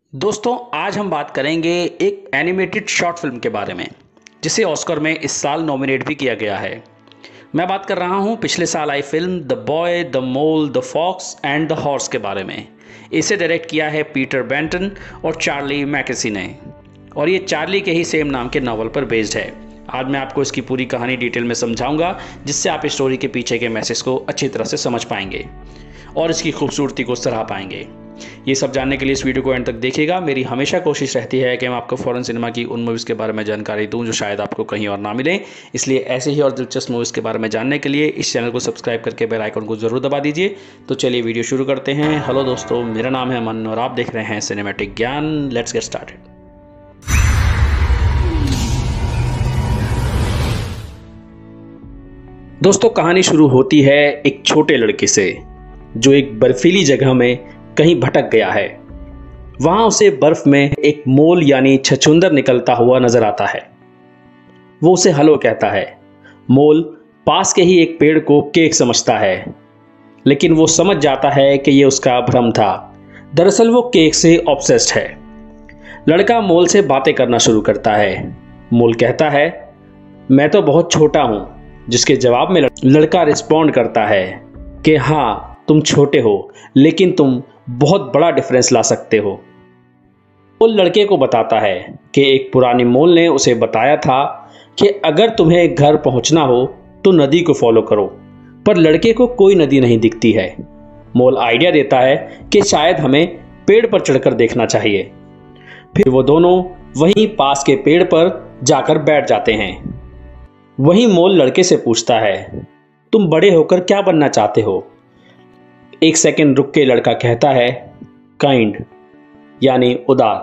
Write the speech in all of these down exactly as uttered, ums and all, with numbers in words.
दोस्तों आज हम बात करेंगे एक एनिमेटेड शॉर्ट फिल्म के बारे में जिसे ऑस्कर में इस साल नॉमिनेट भी किया गया है। मैं बात कर रहा हूं पिछले साल आई film the boy the mole the fox and the horse के बारे में। इसे डायरेक्ट किया है पीटर बेंटन और चार्ली मैकेसी ने, और ये चार्ली के ही सेम नाम के नावल पर बेस्ड है। आज मैं आपको इसकी पूरी कहानी डिटेल में समझाऊंगा, जिससे आप स्टोरी के पीछे के मैसेज को अच्छी तरह से समझ पाएंगे और इसकी खूबसूरती को सराह पाएंगे। ये सब जानने के लिए इस वीडियो को एंड तक देखिएगा। मेरी हमेशा कोशिश रहती है कि मैं आपको फॉरेन सिनेमा की उन मूवीज़ के बारे में जानकारी दूं जो शायद आपको कहीं और ना मिले। इसलिए ऐसे ही और दिलचस्प मूवीज़ के बारे में जानने के लिए इस चैनल को सब्सक्राइब करके बेल आइकन को ज़रूर दबा दीजिए। तो चलिए वीडियो शुरू करते हैं। हेलो दोस्तों, मेरा नाम है अमन और आप देख रहे हैं सिनेमैटिक ज्ञान। Let's get started. दोस्तों, कहानी शुरू होती है एक छोटे लड़के से जो एक बर्फीली जगह में कहीं भटक गया है। वहां उसे बर्फ में एक मोल यानी छछूंदर निकलता हुआ नजर आता है। वो उसे हेलो कहता है। मोल पास के ही एक पेड़ को केक समझता है, लेकिन वो समझ जाता है कि ये उसका भ्रम था। दरअसल वो केक से ऑब्सेस्ड है। लड़का मोल से बातें करना शुरू करता है। मोल कहता है, मैं तो बहुत छोटा हूं, जिसके जवाब में लड़का रिस्पॉन्ड करता है कि हाँ तुम छोटे हो, लेकिन तुम बहुत बड़ा डिफरेंस ला सकते हो। मोल लड़के को बताता है कि एक पुरानी मोल ने उसे बताया था कि अगर तुम्हें घर पहुंचना हो तो नदी को फॉलो करो, पर लड़के को कोई नदी नहीं दिखती है। मोल आइडिया देता है कि शायद हमें पेड़ पर चढ़कर देखना चाहिए। फिर वो दोनों वहीं पास के पेड़ पर जाकर बैठ जाते हैं। वहीं मोल लड़के से पूछता है, तुम बड़े होकर क्या बनना चाहते हो? एक सेकंड रुक के लड़का कहता है, काइंड यानी उदार।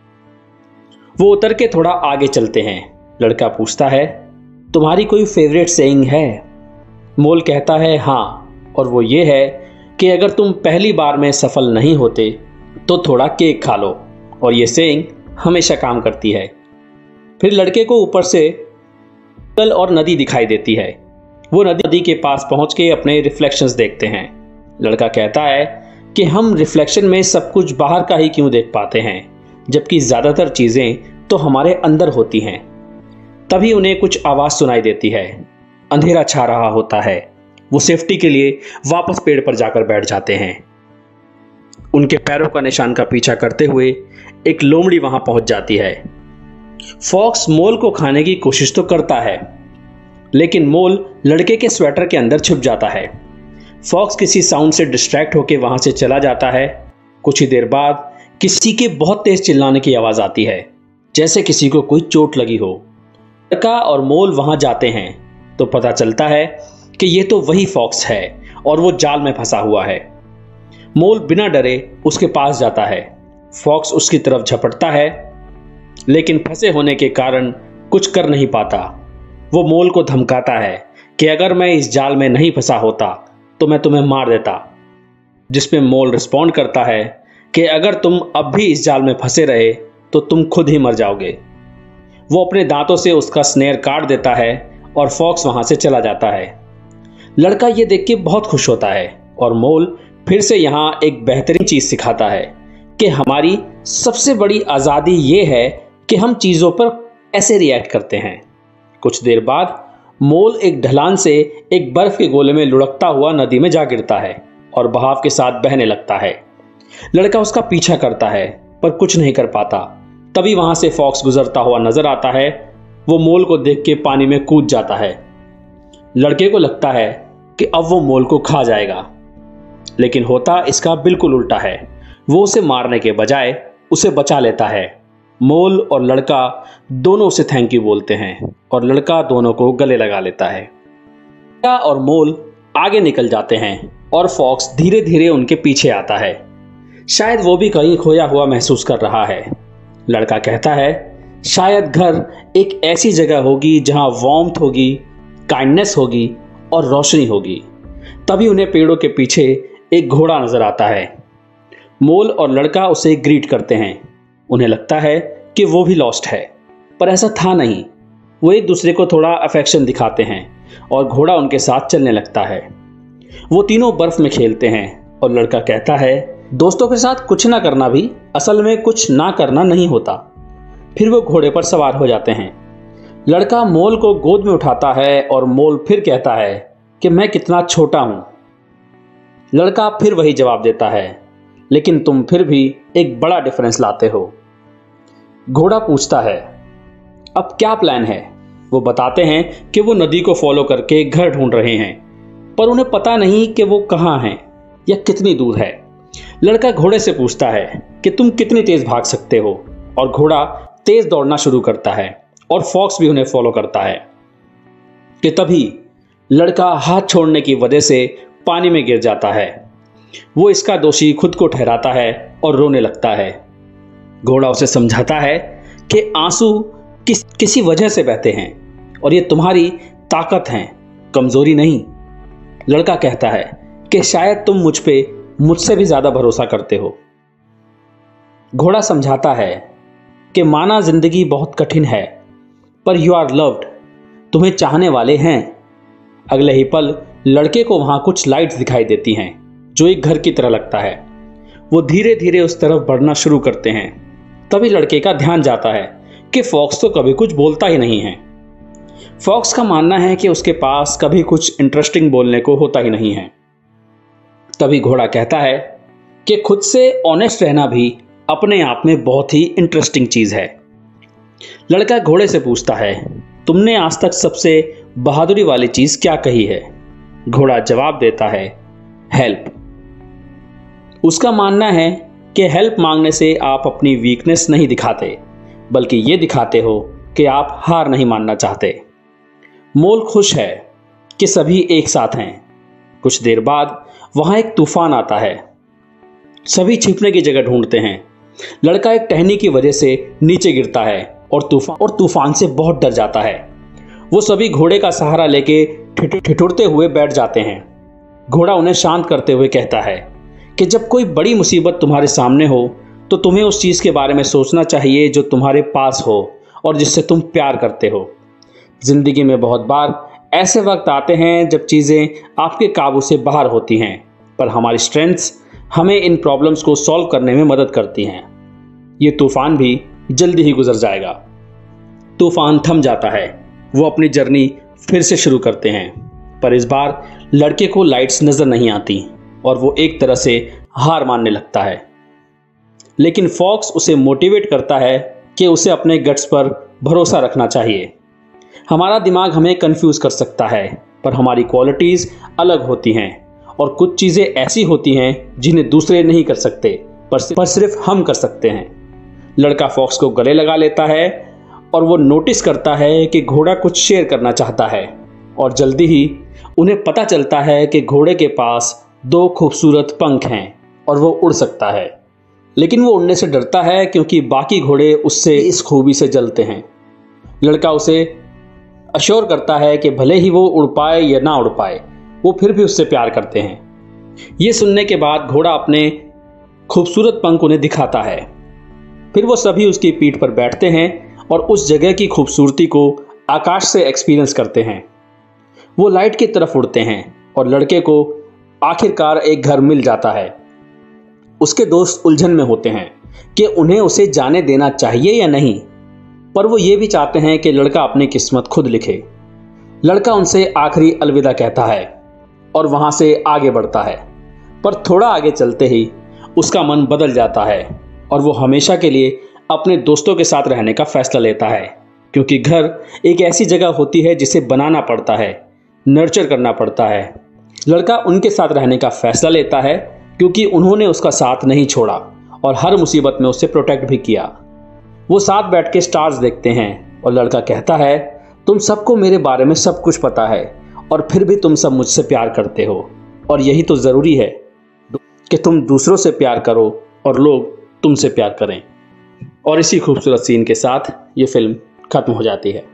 वो उतर के थोड़ा आगे चलते हैं। लड़का पूछता है, तुम्हारी कोई फेवरेट सेइंग है? मोल कहता है हाँ, और वो ये है कि अगर तुम पहली बार में सफल नहीं होते तो थोड़ा केक खा लो, और ये सेइंग हमेशा काम करती है। फिर लड़के को ऊपर से जंगल और नदी दिखाई देती है। वो नदी के पास पहुंच के अपने रिफ्लेक्शंस देखते हैं। लड़का कहता है कि हम रिफ्लेक्शन में सब कुछ बाहर का ही क्यों देख पाते हैं, जबकि ज्यादातर चीजें तो हमारे अंदर होती हैं। तभी उन्हें कुछ आवाज सुनाई देती है। अंधेरा छा रहा होता है। वो सेफ्टी के लिए वापस पेड़ पर जाकर बैठ जाते हैं। उनके पैरों का निशान का पीछा करते हुए एक लोमड़ी वहां पहुंच जाती है। फॉक्स मोल को खाने की कोशिश तो करता है, लेकिन मोल लड़के के स्वेटर के अंदर छुप जाता है। फॉक्स किसी साउंड से डिस्ट्रैक्ट होकर वहां से चला जाता है। कुछ ही देर बाद किसी के बहुत तेज चिल्लाने की आवाज आती है, जैसे किसी को कोई चोट लगी हो। लड़का और मोल वहां जाते हैं तो पता चलता है कि ये तो वही फॉक्स है और वो जाल में फंसा हुआ है। मोल बिना डरे उसके पास जाता है। फॉक्स उसकी तरफ झपटता है, लेकिन फंसे होने के कारण कुछ कर नहीं पाता। वो मोल को धमकाता है कि अगर मैं इस जाल में नहीं फंसा होता तो मैं तुम्हें मार देता, जिसमें मोल रिस्पॉन्ड करता है कि अगर तुम अब भी इस जाल में फंसे रहे तो तुम खुद ही मर जाओगे। वो अपने दांतों से उसका स्नेयर काट देता है और फॉक्स वहां से चला जाता है। लड़का ये देख के बहुत खुश होता है और मोल फिर से यहाँ एक बेहतरीन चीज सिखाता है कि हमारी सबसे बड़ी आज़ादी ये है कि हम चीज़ों पर ऐसे रिएक्ट करते हैं। कुछ देर बाद मोल एक ढलान से एक बर्फ के गोले में लुढ़कता हुआ नदी में जा गिरता है और बहाव के साथ बहने लगता है। लड़का उसका पीछा करता है पर कुछ नहीं कर पाता। तभी वहां से फॉक्स गुजरता हुआ नजर आता है। वो मोल को देख के पानी में कूद जाता है। लड़के को लगता है कि अब वो मोल को खा जाएगा, लेकिन होता इसका बिल्कुल उल्टा है। वो उसे मारने के बजाय उसे बचा लेता है। मोल और लड़का दोनों उसे थैंक यू बोलते हैं और लड़का दोनों को गले लगा लेता है। लड़का और मोल आगे निकल जाते हैं और फॉक्स धीरे धीरे उनके पीछे आता है। शायद वो भी कहीं खोया हुआ महसूस कर रहा है। लड़का कहता है, शायद घर एक ऐसी जगह होगी जहां वार्मथ होगी, काइंडनेस होगी और रोशनी होगी। तभी उन्हें पेड़ों के पीछे एक घोड़ा नजर आता है। मोल और लड़का उसे ग्रीट करते हैं। उन्हें लगता है कि वो भी लॉस्ट है, पर ऐसा था नहीं। वो एक दूसरे को थोड़ा अफेक्शन दिखाते हैं और घोड़ा उनके साथ चलने लगता है। वो तीनों बर्फ में खेलते हैं और लड़का कहता है दोस्तों के साथ कुछ ना करना भी असल में कुछ ना करना नहीं होता। फिर वो घोड़े पर सवार हो जाते हैं। लड़का मोल को गोद में उठाता है और मोल फिर कहता है कि मैं कितना छोटा हूं। लड़का फिर वही जवाब देता है, लेकिन तुम फिर भी एक बड़ा डिफरेंस लाते हो। घोड़ा पूछता है, अब क्या प्लान है? वो बताते हैं कि वो नदी को फॉलो करके घर ढूंढ रहे हैं, पर उन्हें पता नहीं कि वो कहाँ हैं या कितनी दूर है। लड़का घोड़े से पूछता है कि तुम कितनी तेज भाग सकते हो, और घोड़ा तेज दौड़ना शुरू करता है और फॉक्स भी उन्हें फॉलो करता है। कि तभी लड़का हाथ छोड़ने की वजह से पानी में गिर जाता है। वो इसका दोषी खुद को ठहराता है और रोने लगता है। घोड़ा उसे समझाता है कि आंसू किस किसी वजह से बहते हैं और ये तुम्हारी ताकत है, कमजोरी नहीं। लड़का कहता है कि शायद तुम मुझ पे मुझसे भी ज्यादा भरोसा करते हो। घोड़ा समझाता है कि माना जिंदगी बहुत कठिन है, पर यू आर लव्ड, तुम्हें चाहने वाले हैं। अगले ही पल लड़के को वहां कुछ लाइट्स दिखाई देती हैं जो एक घर की तरह लगता है। वो धीरे धीरे उस तरफ बढ़ना शुरू करते हैं। तभी लड़के का ध्यान जाता है कि फॉक्स तो कभी कुछ बोलता ही नहीं है। फॉक्स का मानना है कि उसके पास कभी कुछ इंटरेस्टिंग बोलने को होता ही नहीं है। तभी घोड़ा कहता है कि खुद से ऑनेस्ट रहना भी अपने आप में बहुत ही इंटरेस्टिंग चीज है। लड़का घोड़े से पूछता है, तुमने आज तक सबसे बहादुरी वाली चीज क्या कही है? घोड़ा जवाब देता है, हेल्प। उसका मानना है कि हेल्प मांगने से आप अपनी वीकनेस नहीं दिखाते, बल्कि ये दिखाते हो कि आप हार नहीं मानना चाहते। मोल खुश है कि सभी एक साथ हैं। कुछ देर बाद वहां एक तूफान आता है। सभी छिपने की जगह ढूंढते हैं। लड़का एक टहनी की वजह से नीचे गिरता है और तूफान और तूफान से बहुत डर जाता है। वो सभी घोड़े का सहारा लेके ठिठुरते हुए बैठ जाते हैं। घोड़ा उन्हें शांत करते हुए कहता है कि जब कोई बड़ी मुसीबत तुम्हारे सामने हो तो तुम्हें उस चीज के बारे में सोचना चाहिए जो तुम्हारे पास हो और जिससे तुम प्यार करते हो। जिंदगी में बहुत बार ऐसे वक्त आते हैं जब चीजें आपके काबू से बाहर होती हैं, पर हमारी स्ट्रेंथ्स हमें इन प्रॉब्लम्स को सॉल्व करने में मदद करती हैं। ये तूफान भी जल्दी ही गुजर जाएगा। तूफान थम जाता है। वो अपनी जर्नी फिर से शुरू करते हैं, पर इस बार लड़के को लाइट्स नजर नहीं आती और वो एक तरह से हार मानने लगता है। लेकिन फॉक्स उसे मोटिवेट करता है कि उसे अपने गट्स पर भरोसा रखना चाहिए। हमारा दिमाग हमें कंफ्यूज कर सकता है, पर हमारी क्वालिटीज अलग होती हैं और कुछ चीजें ऐसी होती हैं जिन्हें दूसरे नहीं कर सकते, पर, पर सिर्फ हम कर सकते हैं। लड़का फॉक्स को गले लगा लेता है और वो नोटिस करता है कि घोड़ा कुछ शेयर करना चाहता है, और जल्दी ही उन्हें पता चलता है कि घोड़े के पास दो खूबसूरत पंख हैं और वो उड़ सकता है। लेकिन वो उड़ने से डरता है क्योंकि बाकी घोड़े उससे इस खूबी से जलते हैं। लड़का उसे अश्योर करता है कि भले ही वो उड़ पाए या ना उड़ पाए, वो फिर भी उससे प्यार करते हैं। ये सुनने के बाद घोड़ा अपने खूबसूरत पंख उन्हें दिखाता है। फिर वो सभी उसकी पीठ पर बैठते हैं और उस जगह की खूबसूरती को आकाश से एक्सपीरियंस करते हैं। वो लाइट की तरफ उड़ते हैं और लड़के को आखिरकार एक घर मिल जाता है। उसके दोस्त उलझन में होते हैं कि उन्हें उसे जाने देना चाहिए या नहीं, पर वो ये भी चाहते हैं कि लड़का अपनी किस्मत खुद लिखे। लड़का उनसे आखिरी अलविदा कहता है और वहां से आगे बढ़ता है, पर थोड़ा आगे चलते ही उसका मन बदल जाता है और वो हमेशा के लिए अपने दोस्तों के साथ रहने का फैसला लेता है, क्योंकि घर एक ऐसी जगह होती है जिसे बनाना पड़ता है, नर्चर करना पड़ता है। लड़का उनके साथ रहने का फैसला लेता है क्योंकि उन्होंने उसका साथ नहीं छोड़ा और हर मुसीबत में उससे प्रोटेक्ट भी किया। वो साथ बैठ के स्टार्स देखते हैं और लड़का कहता है, तुम सबको मेरे बारे में सब कुछ पता है और फिर भी तुम सब मुझसे प्यार करते हो, और यही तो ज़रूरी है कि तुम दूसरों से प्यार करो और लोग तुमसे प्यार करें। और इसी खूबसूरत सीन के साथ ये फिल्म खत्म हो जाती है।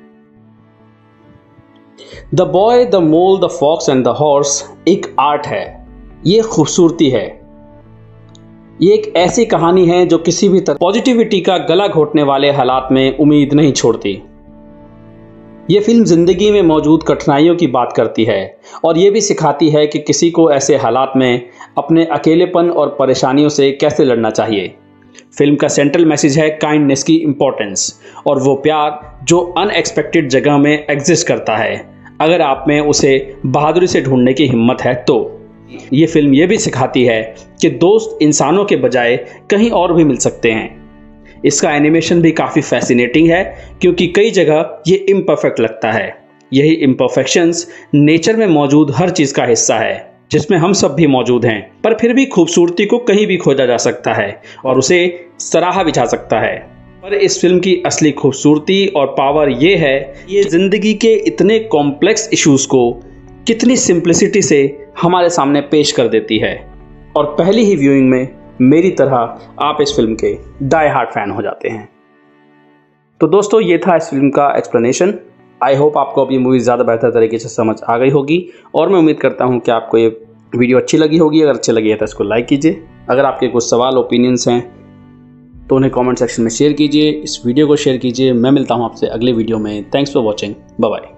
The boy, the mole, the fox and the horse एक आर्ट है, ये खूबसूरती है। ये एक ऐसी कहानी है जो किसी भी तरह पॉजिटिविटी का गला घोटने वाले हालात में उम्मीद नहीं छोड़ती। ये फिल्म जिंदगी में मौजूद कठिनाइयों की बात करती है और ये भी सिखाती है कि किसी को ऐसे हालात में अपने अकेलेपन और परेशानियों से कैसे लड़ना चाहिए। फिल्म का सेंट्रल मैसेज है काइंडनेस की इम्पोर्टेंस और वो प्यार जो अनएक्सपेक्टेड जगह में एग्जिस्ट करता है, अगर आप में उसे बहादुरी से ढूंढने की हिम्मत है तो। ये फिल्म ये भी सिखाती है कि दोस्त इंसानों के बजाय कहीं और भी मिल सकते हैं। इसका एनिमेशन भी काफ़ी फैसिनेटिंग है क्योंकि कई जगह ये इम्परफेक्ट लगता है। यही इम्परफेक्शंस नेचर में मौजूद हर चीज़ का हिस्सा है, जिसमें हम सब भी मौजूद हैं, पर फिर भी खूबसूरती को कहीं भी खोजा जा सकता है और उसे सराहा भी जा सकता है। पर इस फिल्म की असली खूबसूरती और पावर ये है, ये ज़िंदगी के इतने कॉम्प्लेक्स इश्यूज को कितनी सिंप्लिसिटी से हमारे सामने पेश कर देती है और पहली ही व्यूइंग में मेरी तरह आप इस फिल्म के डाई हार्ड फैन हो जाते हैं। तो दोस्तों, ये था इस फिल्म का एक्सप्लेनेशन। आई होप आपको अब ये मूवी ज़्यादा बेहतर तरीके से समझ आ गई होगी और मैं उम्मीद करता हूँ कि आपको ये वीडियो अच्छी लगी होगी। अगर अच्छी लगी है तो इसको लाइक कीजिए। अगर आपके कुछ सवाल ओपिनियंस हैं तो उन्हें कमेंट सेक्शन में शेयर कीजिए। इस वीडियो को शेयर कीजिए। मैं मिलता हूँ आपसे अगले वीडियो में। Thanks for watching. Bye bye.